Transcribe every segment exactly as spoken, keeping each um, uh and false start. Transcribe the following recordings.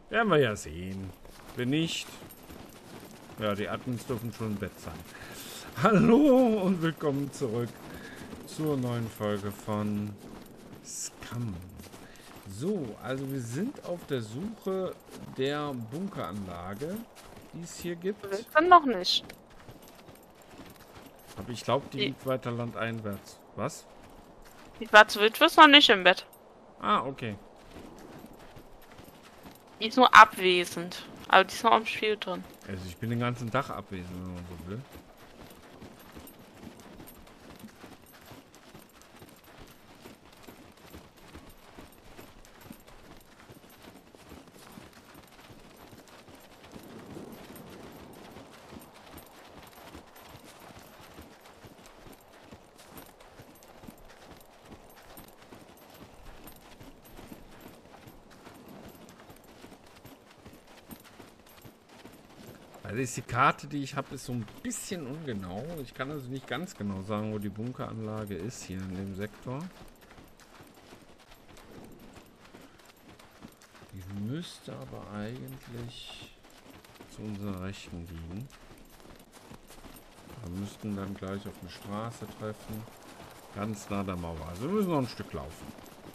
Werden wir ja sehen. Wenn nicht, ja, die Admins dürfen schon im Bett sein. Hallo und willkommen zurück zur neuen Folge von Scum. So, also wir sind auf der Suche der Bunkeranlage, die es hier gibt. Wir sind noch nicht. Aber ich glaube, die Die- liegt weiter landeinwärts. Was? Die Witwe ist noch nicht im Bett. Ah, okay. Die ist nur abwesend. Aber die ist noch im Spiel drin. Also ich bin den ganzen Tag abwesend, wenn man so will. Also ist die Karte, die ich habe, ist so ein bisschen ungenau. Ich kann also nicht ganz genau sagen, wo die Bunkeranlage ist hier in dem Sektor. Die müsste aber eigentlich zu unserer Rechten liegen. Wir müssten dann gleich auf eine Straße treffen. Ganz nah der Mauer. Also wir müssen noch ein Stück laufen.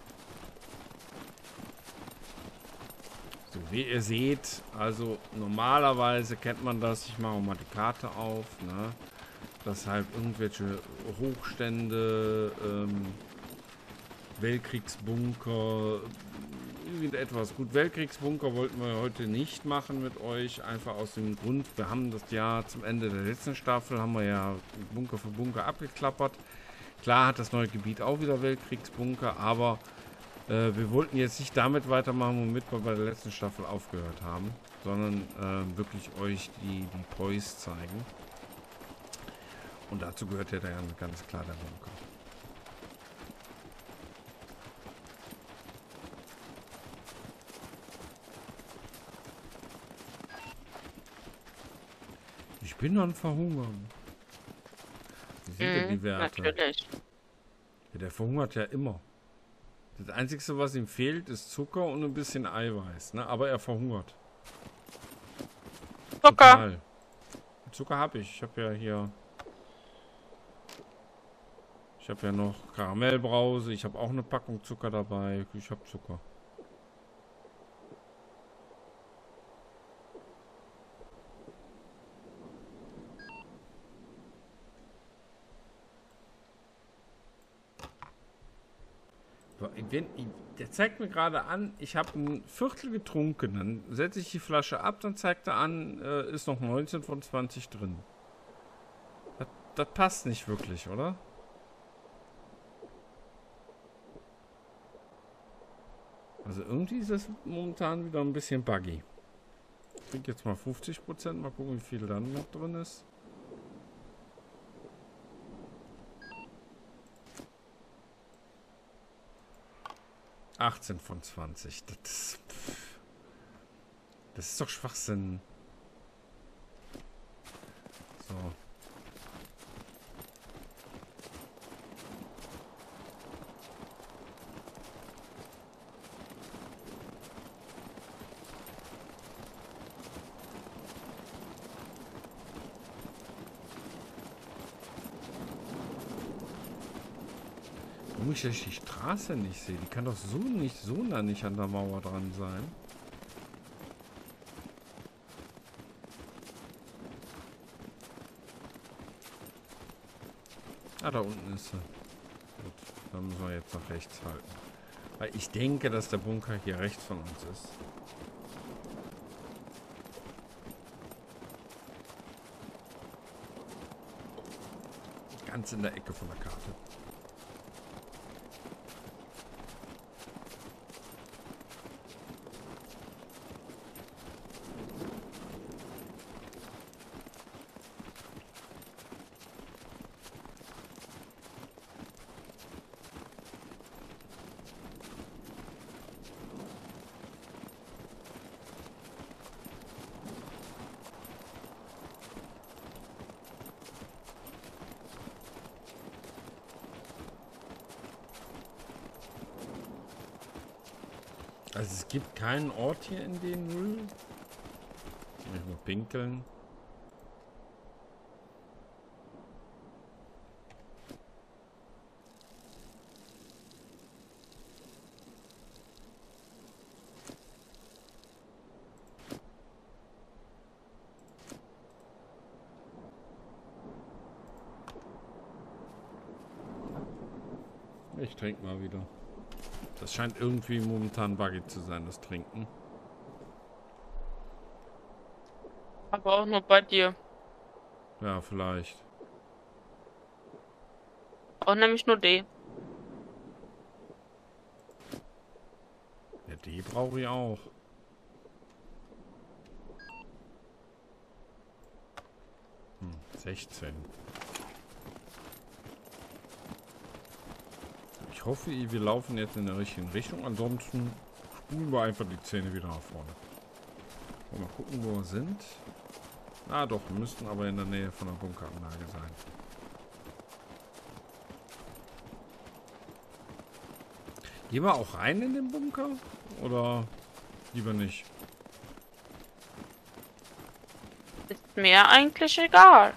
So, wie ihr seht, also normalerweise kennt man das, ich mache mal die Karte auf, ne? Dass halt irgendwelche Hochstände, ähm, Weltkriegsbunker, irgendetwas. Gut, Weltkriegsbunker wollten wir heute nicht machen mit euch, einfach aus dem Grund, wir haben das Jahr zum Ende der letzten Staffel, haben wir ja Bunker für Bunker abgeklappert. Klar hat das neue Gebiet auch wieder Weltkriegsbunker, aber Äh, wir wollten jetzt nicht damit weitermachen, womit wir bei der letzten Staffel aufgehört haben, sondern äh, wirklich euch die, die Poys zeigen. Und dazu gehört ja dann ganz klar der Bunker. Ich bin am Verhungern. Wie sind denn die Mhm, Werte? natürlich. Ja, der verhungert ja immer. Das Einzige, was ihm fehlt, ist Zucker und ein bisschen Eiweiß. Ne? Aber er verhungert. Zucker. Total. Zucker habe ich. Ich habe ja hier... Ich habe ja noch Karamellbrause. Ich habe auch eine Packung Zucker dabei. Ich habe Zucker. Wenn, der zeigt mir gerade an, ich habe ein Viertel getrunken. Dann setze ich die Flasche ab, dann zeigt er an, äh, ist noch neunzehn von zwanzig drin. Das, das passt nicht wirklich, oder? Also irgendwie ist das momentan wieder ein bisschen buggy. Ich kriege jetzt mal fünfzig Prozent, mal gucken, wie viel dann noch drin ist. achtzehn von zwanzig. Das ist, das ist doch Schwachsinn. So. Warum ich die Straße nicht sehe? Die kann doch so nicht, so nah nicht an der Mauer dran sein. Ah, da unten ist sie. Gut, dann müssen wir jetzt nach rechts halten. Weil ich denke, dass der Bunker hier rechts von uns ist. Ganz in der Ecke von der Karte. Also es gibt keinen Ort hier in den Null. Ich muss pinkeln. Ich trinke mal wieder. Das scheint irgendwie momentan buggy zu sein, das Trinken. Aber auch nur bei dir. Ja, vielleicht. Auch nämlich nur D. Ja, die brauche ich auch. Hm, sechzehn. Ich hoffe, wir laufen jetzt in der richtigen Richtung. Ansonsten spulen wir einfach die Zähne wieder nach vorne. Mal gucken, wo wir sind. Ah doch, wir müssten aber in der Nähe von der Bunkeranlage sein. Gehen wir auch rein in den Bunker? Oder lieber nicht? Ist mir eigentlich egal.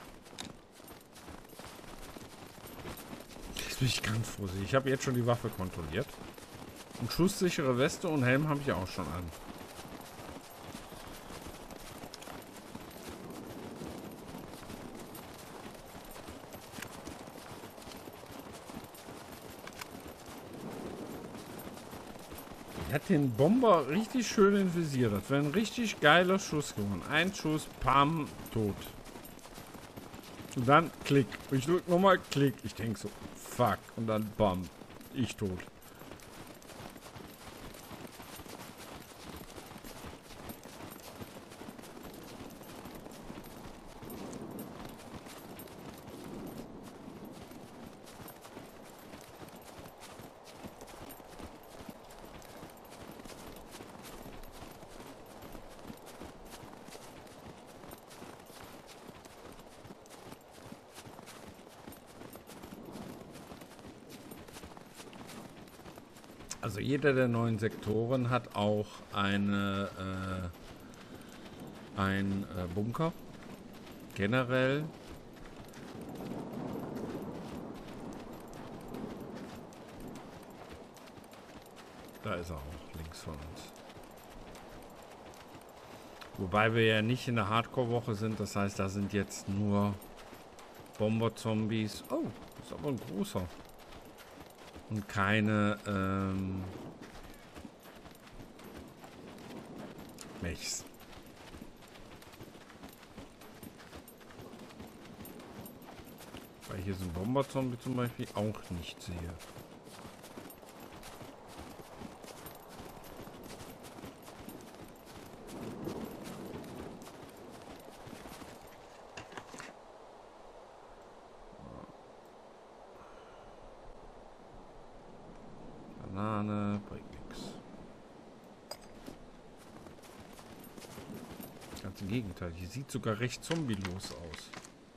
Jetzt bin ich ganz vorsichtig. Ich habe jetzt schon die Waffe kontrolliert. Und schusssichere Weste und Helm habe ich auch schon an. Er hat den Bomber richtig schön im Visier. Das wäre ein richtig geiler Schuss geworden. Ein Schuss, pam, tot. Und dann klick. Ich drück nochmal klick. Ich denke so, fuck. Und dann bam. Ich tot. Also jeder der neuen Sektoren hat auch eine äh, ein äh, Bunker. Generell. Da ist er auch, links von uns. Wobei wir ja nicht in der Hardcore-Woche sind, das heißt, da sind jetzt nur Bomber-Zombies. Oh, ist aber ein großer. Und keine ähm, Mechs. Weil hier so ein Bomber-Zombie zum Beispiel auch nicht sehe. Banane, bringt nichts. Ganz im Gegenteil, hier sieht sogar recht zombielos aus.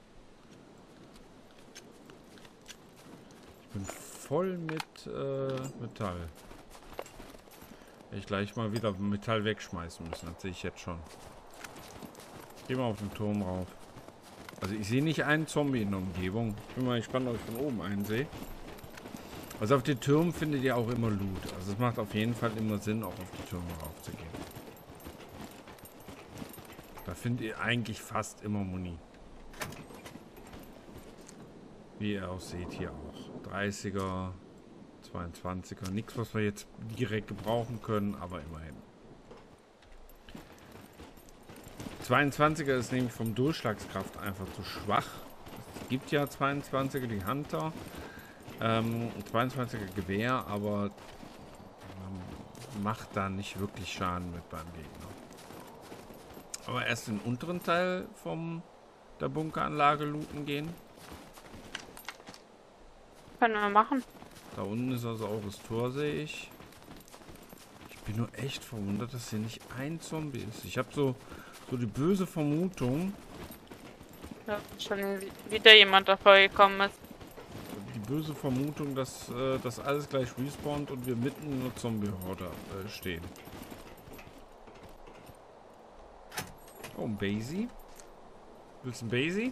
Ich bin voll mit äh, Metall. Ich gleich mal wieder Metall wegschmeißen müssen, das sehe ich jetzt schon. Geh mal auf den Turm rauf. Also ich sehe nicht einen Zombie in der Umgebung. Ich bin mal gespannt, ob ich von oben einen sehe. Also auf den Türmen findet ihr auch immer Loot. Also es macht auf jeden Fall immer Sinn, auch auf die Türme raufzugehen. Da findet ihr eigentlich fast immer Muni. Wie ihr auch seht, hier auch. dreißiger, zweiundzwanziger. Nichts, was wir jetzt direkt gebrauchen können, aber immerhin. zweiundzwanziger ist nämlich vom Durchschlagskraft einfach zu schwach. Es gibt ja zweiundzwanziger, die Hunter. Ähm, zweiundzwanziger Gewehr, aber man macht da nicht wirklich Schaden mit beim Gegner. Aber erst den unteren Teil vom der Bunkeranlage looten gehen. Können wir machen. Da unten ist also auch das Tor, sehe ich. Ich bin nur echt verwundert, dass hier nicht ein Zombie ist. Ich habe so, so die böse Vermutung. Ja, schon wieder jemand davor gekommen ist. Die böse Vermutung, dass äh, das alles gleich respawnt und wir mitten in einer Zombie-Horde äh, stehen. Oh, ein Basie. Willst du ein Basie?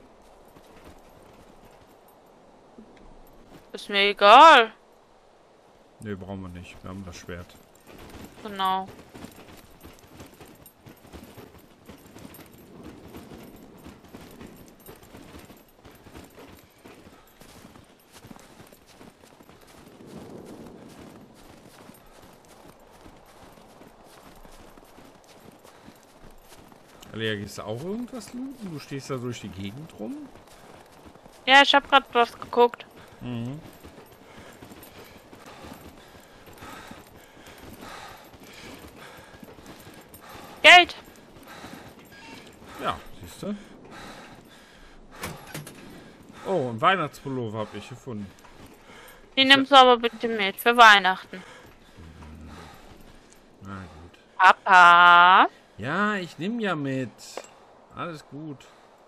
Ist mir egal. Ne, brauchen wir nicht. Wir haben das Schwert. Genau. Alea, gehst du auch irgendwas looten? Du stehst da durch die Gegend rum? Ja, ich habe gerade was geguckt. Mhm. Geld. Ja, siehst du. Oh, ein Weihnachtspullover habe ich gefunden. Die nimmst du aber bitte mit für Weihnachten. Na gut. Papa. Ja, ich nehme ja mit. Alles gut.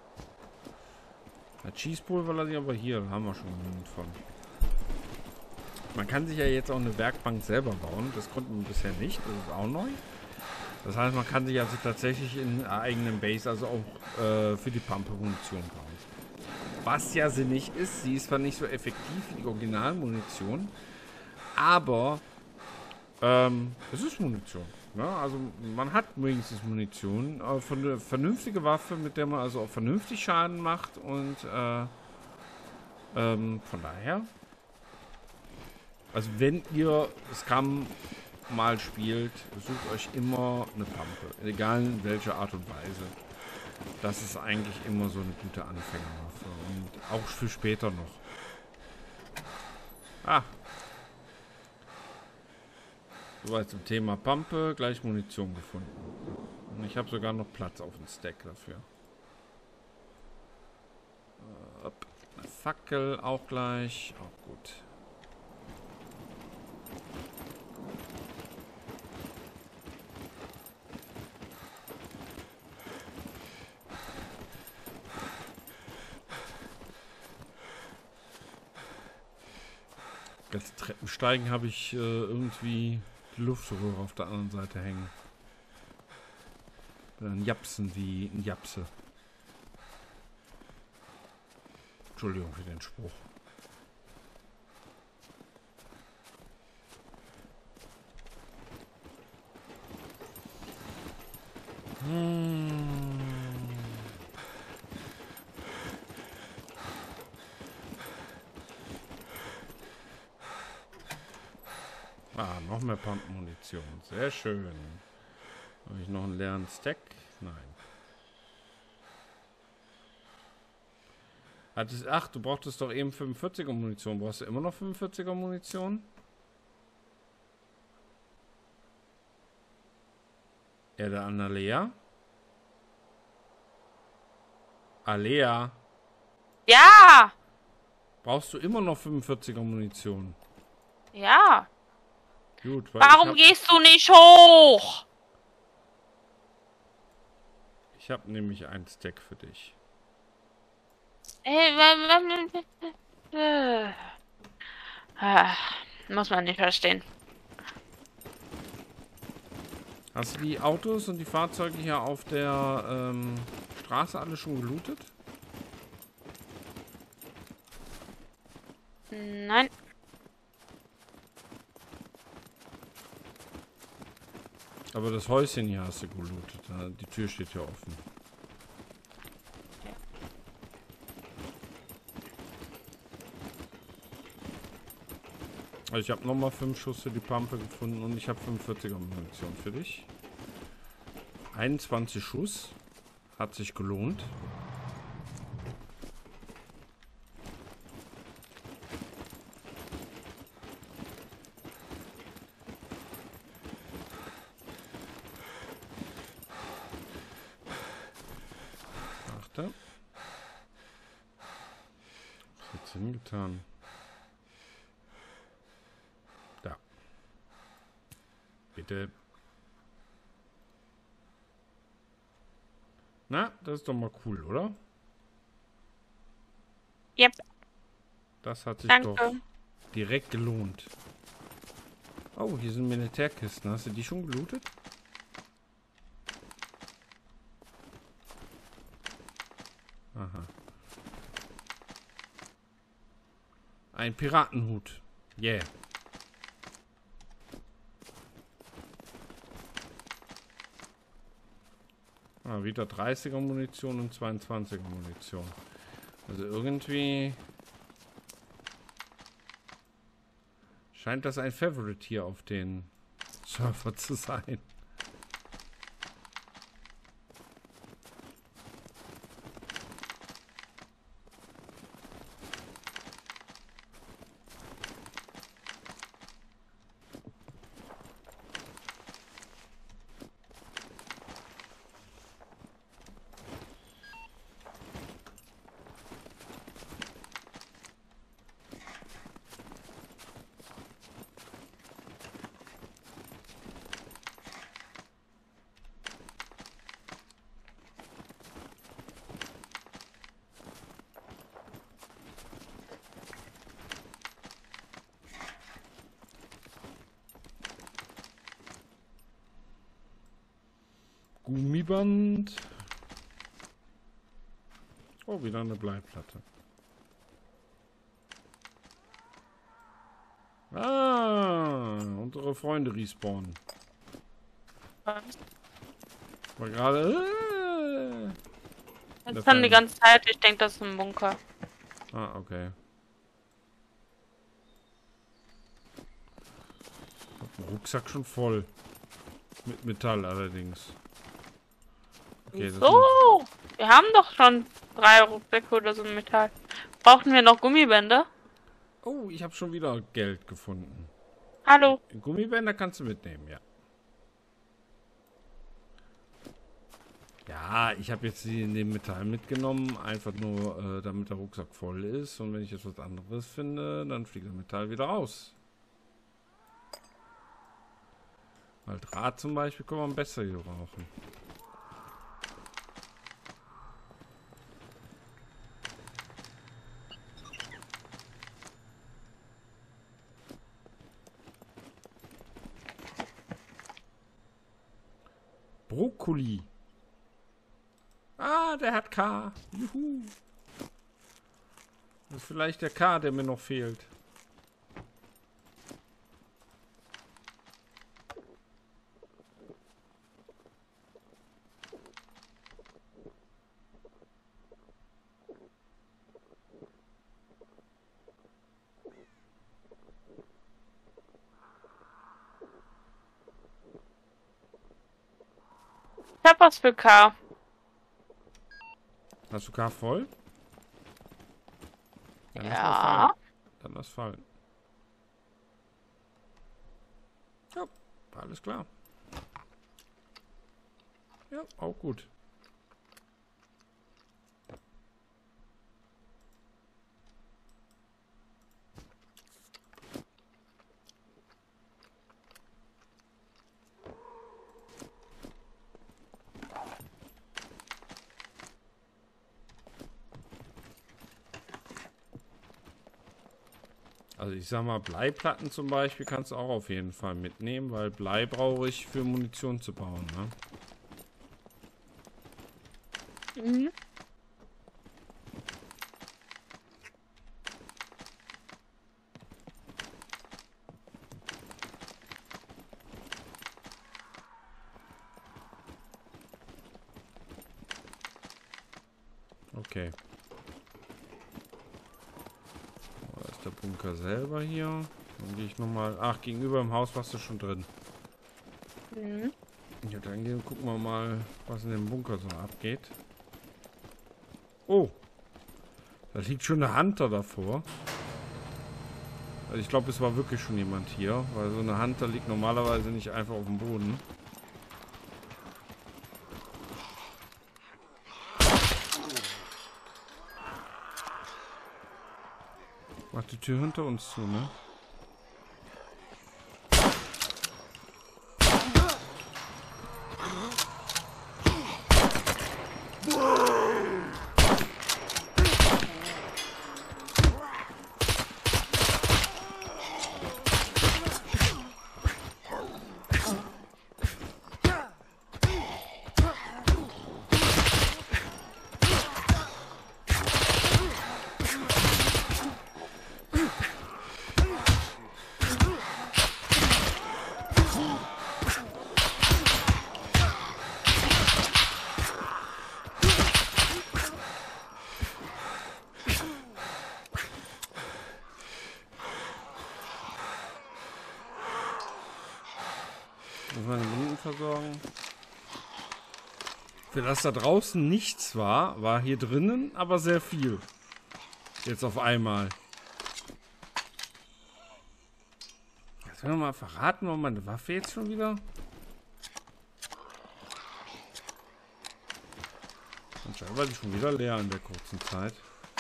Das Cheesepulver lasse ich aber hier. Da haben wir schon genug von. Man kann sich ja jetzt auch eine Werkbank selber bauen. Das konnten wir bisher nicht. Das ist auch neu. Das heißt, man kann sich also tatsächlich in einer eigenen Base, also auch äh, für die Pumpe-Munition bauen. Was ja sinnig ist. Sie ist zwar nicht so effektiv wie die Originalmunition, aber ähm, es ist Munition. Ne? Also man hat wenigstens Munition. Äh, von eine vernünftige Waffe, mit der man also auch vernünftig Schaden macht. Und äh, ähm, von daher. Also wenn ihr Scum mal spielt, sucht euch immer eine Pumpe. Egal in welcher Art und Weise. Das ist eigentlich immer so eine gute Anfängerwaffe. Und auch für später noch. Ah. Soweit zum Thema Pumpe. Gleich Munition gefunden. Und ich habe sogar noch Platz auf dem Stack dafür. Eine Fackel auch gleich. Auch gut. Ganze Treppensteigen habe ich äh, irgendwie die Luftröhre auf der anderen Seite hängen. Dann japsen wie ein Japse. Entschuldigung für den Spruch. Hm. Ah, noch mehr Pumpenmunition. Sehr schön. Habe ich noch einen leeren Stack? Nein. Hattest, ach, du brauchtest doch eben fünfundvierziger Munition. Brauchst du immer noch fünfundvierziger Munition? Ja, der Annalea? Alea? Ja. Brauchst du immer noch fünfundvierziger Munition? Ja. Gut, weil Warum ich hab, gehst du nicht hoch? ich habe nämlich einen Stack für dich. Äh, Ah, muss man nicht verstehen. Hast du die Autos und die Fahrzeuge hier auf der ähm, Straße alle schon gelootet? Nein. Aber das Häuschen hier hast du gelootet. Die Tür steht hier offen. Also ich habe nochmal fünf Schuss für die Pumpe gefunden und ich habe fünfundvierziger Munition für dich. einundzwanzig Schuss. Hat sich gelohnt. Achte. Was hat's hingetan? Da. Bitte. Na, das ist doch mal cool, oder? Yep. Das hat sich Danke. doch direkt gelohnt. Oh, hier sind Militärkisten. Hast du die schon gelootet? Ein Piratenhut. Yeah. Ah, wieder dreißiger Munition und zweiundzwanziger Munition. Also irgendwie scheint das ein Favorite hier auf den Surfer zu sein. Gummiband. Oh, wieder eine Bleiplatte. Ah, unsere Freunde respawnen. War gerade. Äh, Das kann die ganze Zeit. Ich denke, das ist ein Bunker. Ah, okay. Ich hab den Rucksack schon voll. Mit Metall allerdings. Okay, So, wir haben doch schon drei Rucksäcke oder so mit Metall. Brauchen wir noch Gummibänder? Oh, ich habe schon wieder Geld gefunden. Hallo. Gummibänder kannst du mitnehmen, ja. Ja, ich habe jetzt die in dem Metall mitgenommen, einfach nur, äh, damit der Rucksack voll ist. Und wenn ich jetzt was anderes finde, dann fliegt das Metall wieder raus. Weil Draht zum Beispiel kann man besser gebrauchen. Brokkoli. Ah, der hat K. Juhu. Das ist vielleicht der K, der mir noch fehlt. Ich hab was für K. Hast du K voll? Dann lass mal Ja. fallen. Dann lass fallen. Ja, alles klar. Ja, auch gut. Also ich sag mal, Bleiplatten zum Beispiel kannst du auch auf jeden Fall mitnehmen, weil Blei brauche ich für Munition zu bauen, ne? Mhm. Okay. Da ist der Bunker selber hier. Dann gehe ich nochmal... Ach, gegenüber im Haus warst du schon drin. Mhm. Ja, dann gehen, gucken wir mal, was in dem Bunker so abgeht. Oh! Da liegt schon eine Hunter davor. Also ich glaube, es war wirklich schon jemand hier, weil so eine Hunter liegt normalerweise nicht einfach auf dem Boden. Macht die Tür hinter uns zu, ne? Für das da draußen nichts war, war hier drinnen aber sehr viel. Jetzt auf einmal. Jetzt werden wir mal verraten, warum meine Waffe jetzt schon wieder... Anscheinend war die schon wieder leer in der kurzen Zeit.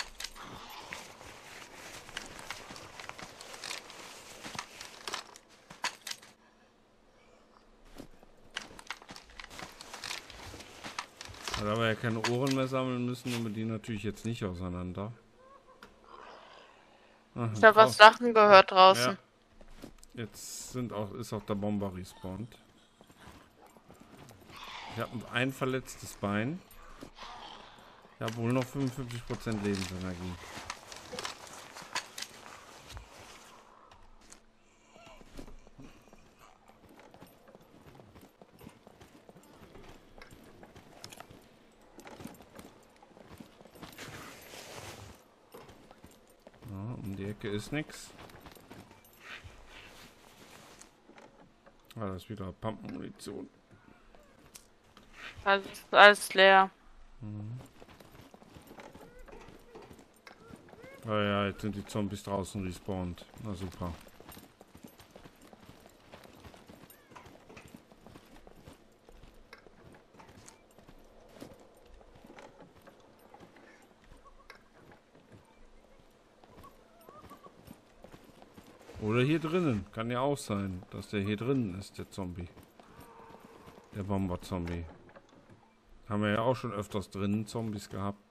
Da wir ja keine Ohren mehr sammeln müssen, nehmen wir die natürlich jetzt nicht auseinander. Aha, ich habe was Sachen gehört draußen. Ja. Jetzt sind auch, ist auch der Bomber respawned. Ich habe ein verletztes Bein. Ich habe wohl noch fünfundfünfzig Prozent Lebensenergie. Ja, um die Ecke ist nichts. Ah, das ist wieder Pumpenmunition. Also ist alles leer. Mhm. Oh ja, jetzt sind die Zombies draußen respawned. Na super. Oder hier drinnen. Kann ja auch sein, dass der hier drinnen ist, der Zombie. Der Bomber-Zombie. Haben wir ja auch schon öfters drinnen Zombies gehabt.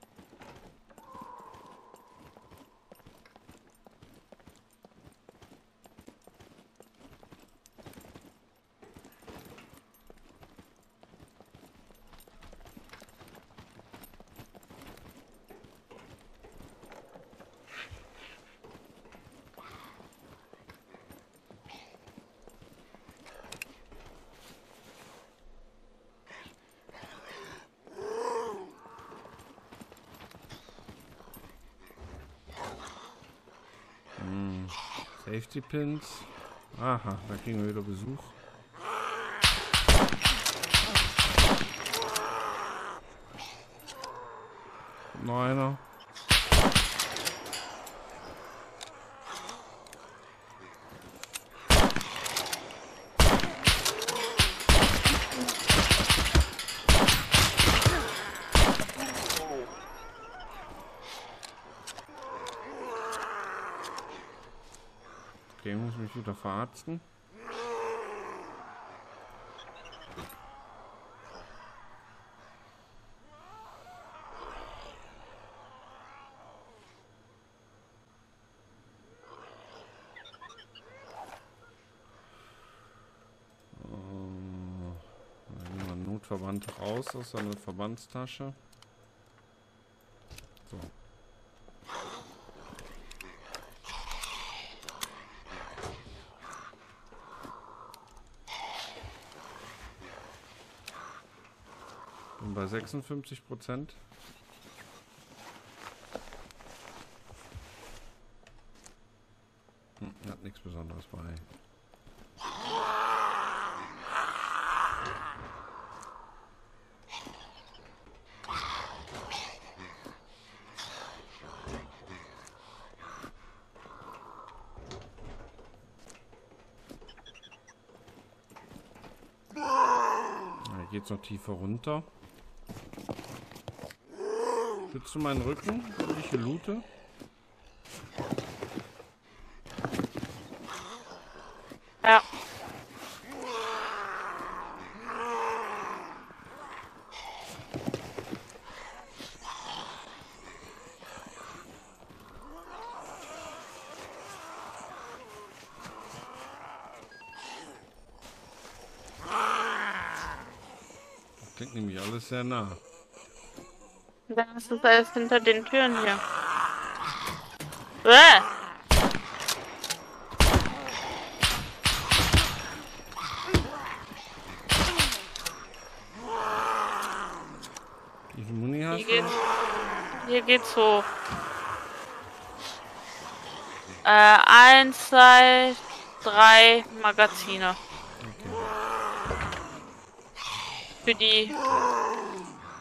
Safety Pins. Aha, da kriegen wir wieder Besuch. Noch einer. Okay, muss mich wieder verarzten. Ähm, dann nehmen wir einen Notverband raus aus seiner Verbandstasche. So. Bin bei sechsundfünfzig Prozent. Hm, hat nichts Besonderes bei. Hier geht's noch tiefer runter. Schützt du meinen Rücken, wenn ich hier loote? Ja. Das klingt nämlich alles sehr nah. Dann ist das alles hinter den Türen hier. Bäh. Wie viel Muni hast Hier du? geht's, hier geht's hoch. Äh, eins, zwei, drei Magazine. Okay. Für die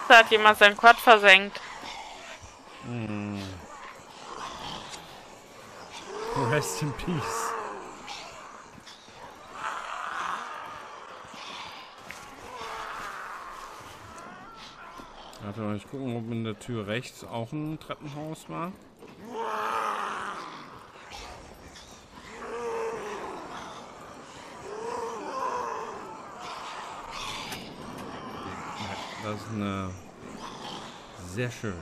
da hat jemand sein Quad versenkt. Hm. Rest in Peace. Warte mal, ich gucken, ob in der Tür rechts auch ein Treppenhaus war. Ja, das ist eine sehr schön.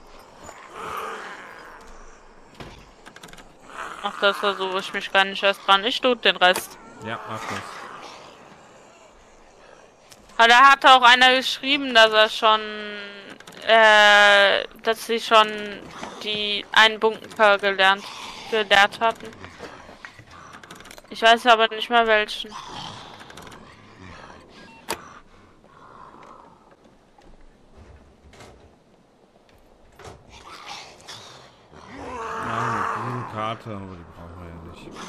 Ach, das versuche ich mich gar nicht erst dran. Ich tue den Rest. Ja, mach das. Aber da hatte auch einer geschrieben, dass er schon, äh, dass sie schon die einen Bunker gelernt, gelehrt hatten. Ich weiß aber nicht mehr welchen. Ja, eine grüne Karte, aber die brauchen wir ja nicht.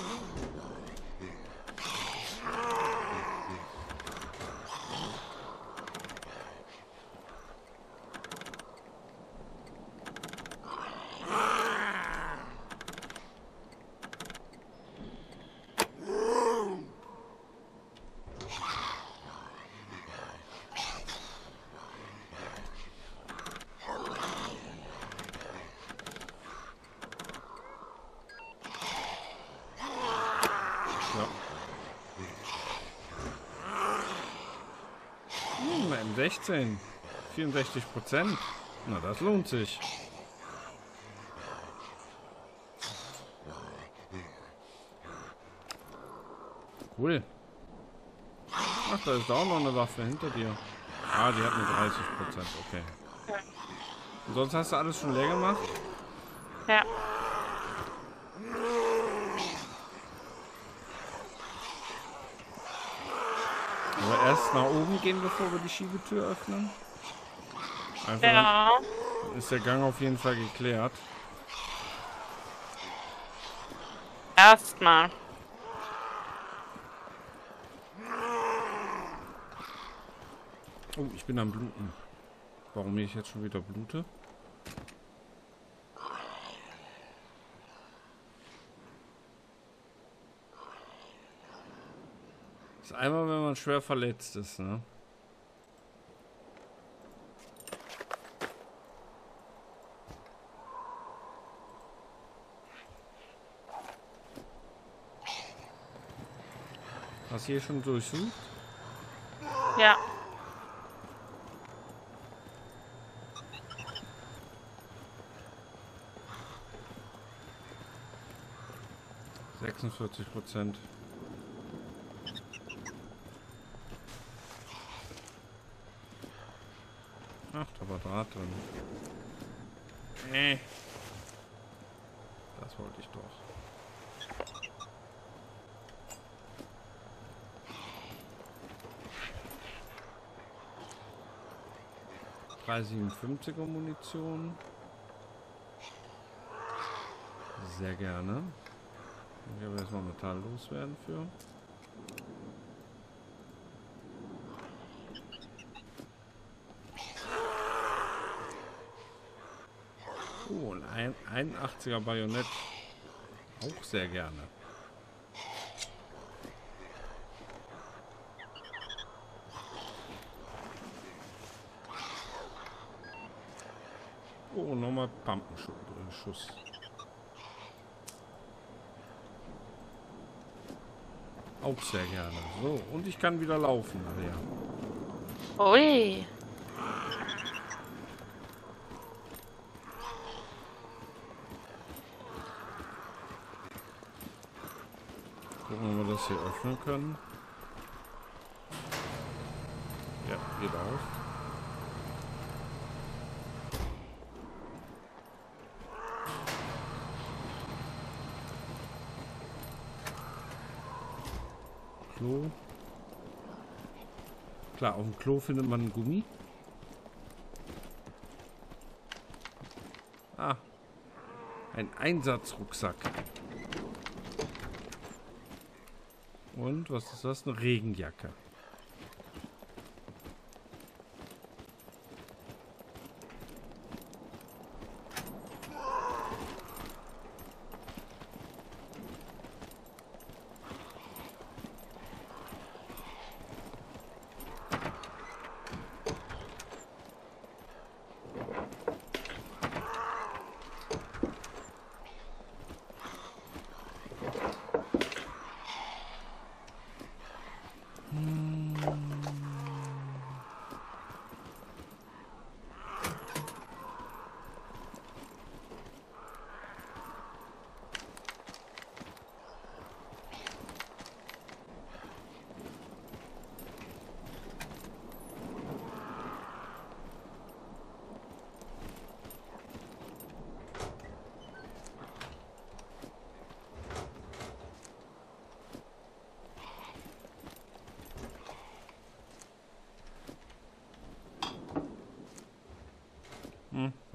Hm, M sechzehn. vierundsechzig Prozent. Na, das lohnt sich. Cool. Ach, da ist auch noch eine Waffe hinter dir. Ah, die hat nur dreißig Prozent. Okay. Und sonst hast du alles schon leer gemacht? Ja. Aber erst nach oben gehen, bevor wir die Schiebetür öffnen. Einfach Ja. dann ist der Gang auf jeden Fall geklärt. Erstmal. Oh, ich bin am Bluten. Warum ich jetzt schon wieder blute? Das ist einmal, wenn man schwer verletzt ist, ne? Hast du hier schon durchsucht? Ja. sechsundvierzig Prozent. Ach, da war Draht drin. Nee. Das wollte ich doch. dreihundertsiebenundfünfziger Munition. Sehr gerne. Ich habe erstmal Metall loswerden für. Oh, ein einundachtziger Bajonett. Auch sehr gerne. Oh, nochmal Pumpenschuss. Auch sehr gerne. So, und ich kann wieder laufen, ja. Ui. Gucken, ob wir das hier öffnen können. Ja, geht auf. Klo. Klar, auf dem Klo findet man einen Gummi. Ah. Ein Einsatzrucksack. Und was ist das? Eine Regenjacke.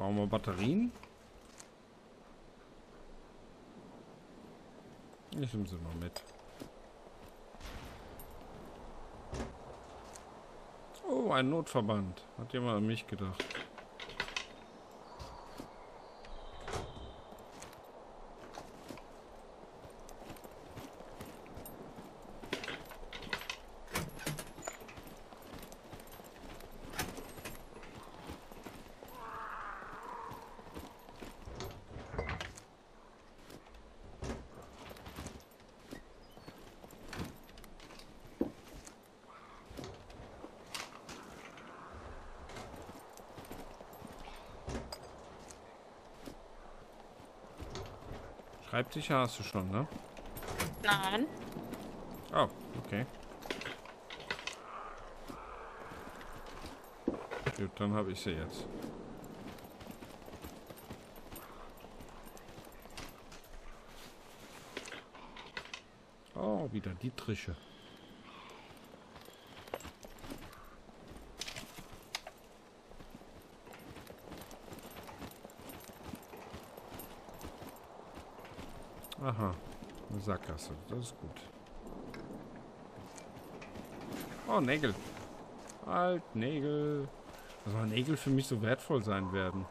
Brauchen wir Batterien? Ich nehme sie mal mit. Oh, ein Notverband. Hat jemand an mich gedacht. Schreibtische hast du schon, ne? Nein. Oh, okay. Gut, dann habe ich sie jetzt. Oh, wieder die Trische. Aha, eine Sackgasse, das ist gut. Oh, Nägel. Halt, Nägel. Also Nägel für mich so wertvoll sein werden.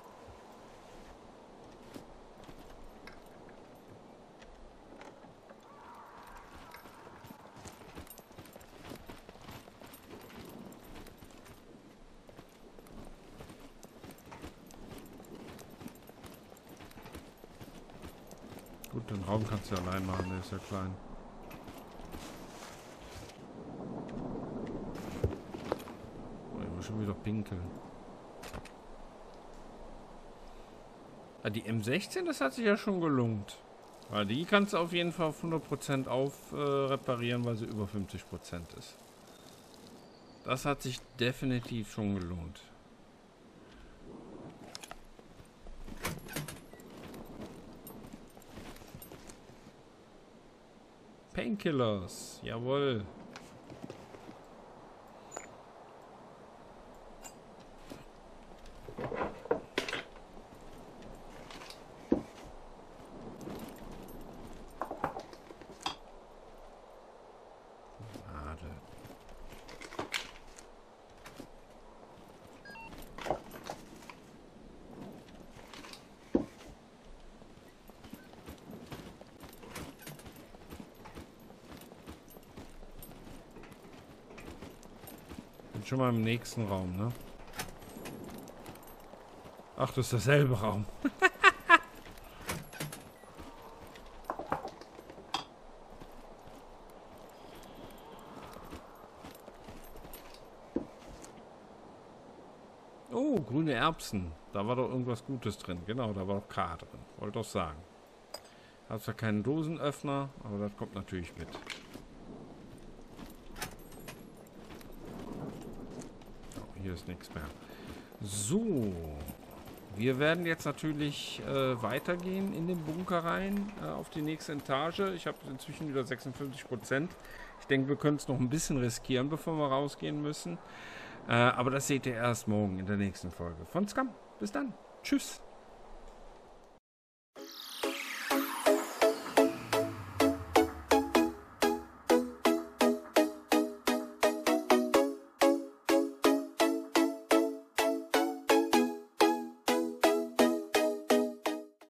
Gut, den Raum kannst du ja allein machen, der ist ja klein. Oh, ich muss schon wieder pinkeln. Ah, die M sechzehn, das hat sich ja schon gelohnt. Weil die kannst du auf jeden Fall auf hundert Prozent auf äh, reparieren, weil sie über fünfzig Prozent ist. Das hat sich definitiv schon gelohnt. Painkillers, jawohl. Nadel. Schon mal im nächsten Raum, ne? Ach, das ist derselbe Raum. Oh, grüne Erbsen. Da war doch irgendwas Gutes drin. Genau, da war doch K drin. Wollte doch sagen. Hat zwar keinen Dosenöffner, aber das kommt natürlich mit. Hier ist nichts mehr. So. Wir werden jetzt natürlich äh, weitergehen in den Bunker rein, äh, auf die nächste Etage. Ich habe inzwischen wieder sechsundfünfzig Prozent. Ich denke, wir können es noch ein bisschen riskieren, bevor wir rausgehen müssen. Äh, aber das seht ihr erst morgen in der nächsten Folge von Scum. Bis dann. Tschüss.